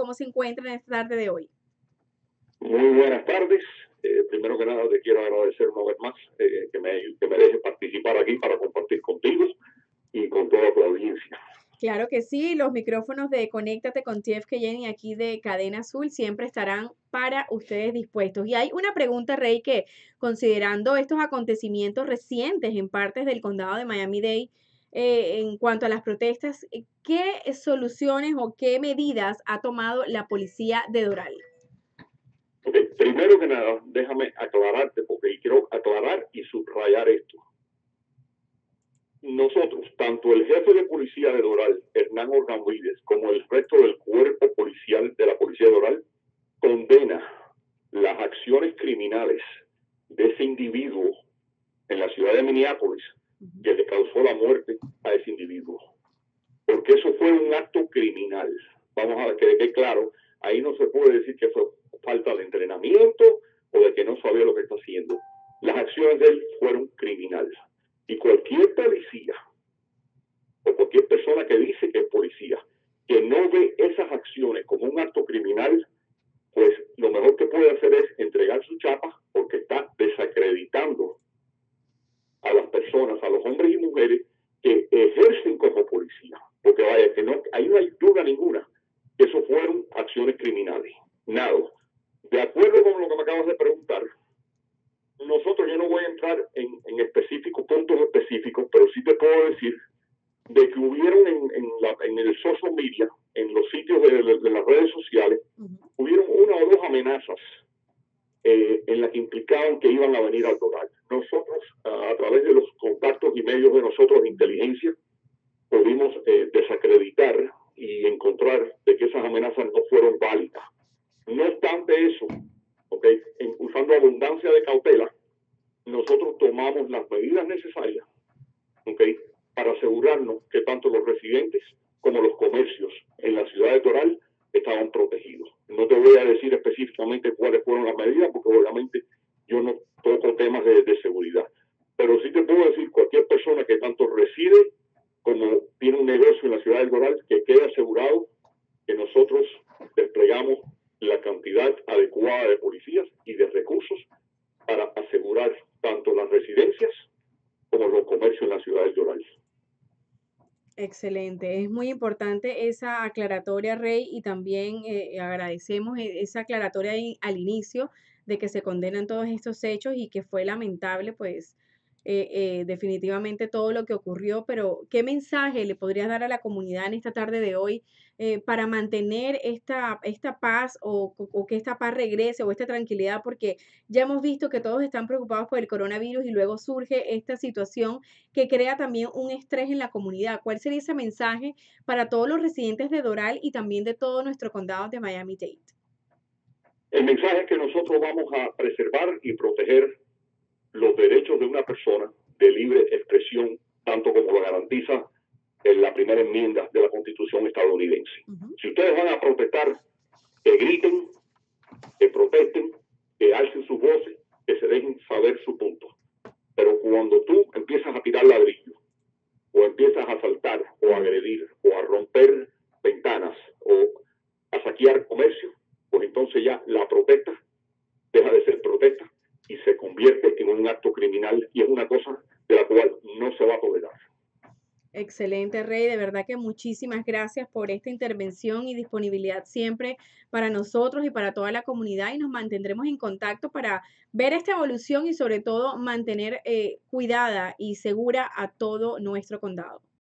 ¿cómo se encuentran en esta tarde de hoy? Muy buenas tardes. Primero que nada, te quiero agradecer una vez más que me dejes participar aquí para compartir contigo y con toda tu audiencia. Claro que sí, los micrófonos de Conéctate con TFK Jenny aquí de Cadena Azul siempre estarán para ustedes dispuestos. Y hay una pregunta, Rey, que considerando estos acontecimientos recientes en partes del condado de Miami-Dade, en cuanto a las protestas, ¿qué soluciones o qué medidas ha tomado la policía de Doral? Okay. Primero que nada, déjame aclararte, porque quiero aclarar y subrayar esto. Nosotros, tanto el jefe de policía de Doral, Hernán Organvides, como el resto del cuerpo policial de la policía de Doral, condena las acciones criminales de ese individuo en la ciudad de Minneapolis que le causó la muerte a ese individuo. Porque eso fue un acto criminal. Vamos a ver que quede claro, ahí no se puede decir que fue falta de entrenamiento o de que no sabía lo que está haciendo. Las acciones de él fueron criminales. Y cualquier policía o cualquier persona que dice que es policía, que no ve esas acciones como un acto criminal, pues lo mejor que puede hacer es entregar su chapa, porque está desacreditando a las personas, a los hombres y mujeres que ejercen como policía. Porque vaya, que no, ahí no hay duda ninguna que eso fueron acciones criminales. Nada. De acuerdo con lo que me acabas de preguntar, nosotros, yo no voy a entrar en específicos, puntos específicos, pero sí te puedo decir de que hubieron en el social media, en los sitios de las redes sociales, hubieron una o dos amenazas en la que implicaban que iban a venir al Doral. Nosotros, a través de los contactos y medios de nosotros de inteligencia, pudimos desacreditar y encontrar de que esas amenazas no fueron válidas. No obstante eso, okay, usando abundancia de cautela, nosotros tomamos las medidas necesarias, okay, para asegurarnos que tanto los residentes como los comercios en la ciudad de Doral estaban protegidos. No te voy a decir específicamente cuáles fueron las medidas, porque obviamente yo no toco temas de seguridad. Pero sí te puedo decir, cualquier persona que tanto reside como tiene un negocio en la ciudad de Doral, que quede asegurado que nosotros desplegamos la cantidad adecuada de policías y de recursos para asegurar tanto las residencias como los comercios en la ciudad de Doral. Excelente, es muy importante esa aclaratoria, Rey, y también agradecemos esa aclaratoria al inicio de que se condenan todos estos hechos y que fue lamentable, pues definitivamente todo lo que ocurrió, pero ¿qué mensaje le podrías dar a la comunidad en esta tarde de hoy para mantener esta paz o que esta paz regrese o esta tranquilidad? Porque ya hemos visto que todos están preocupados por el coronavirus y luego surge esta situación que crea también un estrés en la comunidad. ¿Cuál sería ese mensaje para todos los residentes de Doral y también de todo nuestro condado de Miami-Dade? El mensaje es que nosotros vamos a preservar y proteger los derechos de una persona de libre expresión, tanto como lo garantiza en la primera enmienda de la Constitución estadounidense. Si ustedes van a protestar, que griten, que protesten, que alcen sus voces, que se dejen saber su punto. Pero cuando tú empiezas a tirar ladrillos, o empiezas a asaltar, o a agredir, o a romper ventanas, o a saquear comercio, pues entonces ya la protesta deja de ser protesta y se convierte en un acto criminal, y es una cosa de la cual no se va a tolerar. Excelente, Rey. De verdad que muchísimas gracias por esta intervención y disponibilidad siempre para nosotros y para toda la comunidad y nos mantendremos en contacto para ver esta evolución y sobre todo mantener cuidada y segura a todo nuestro condado.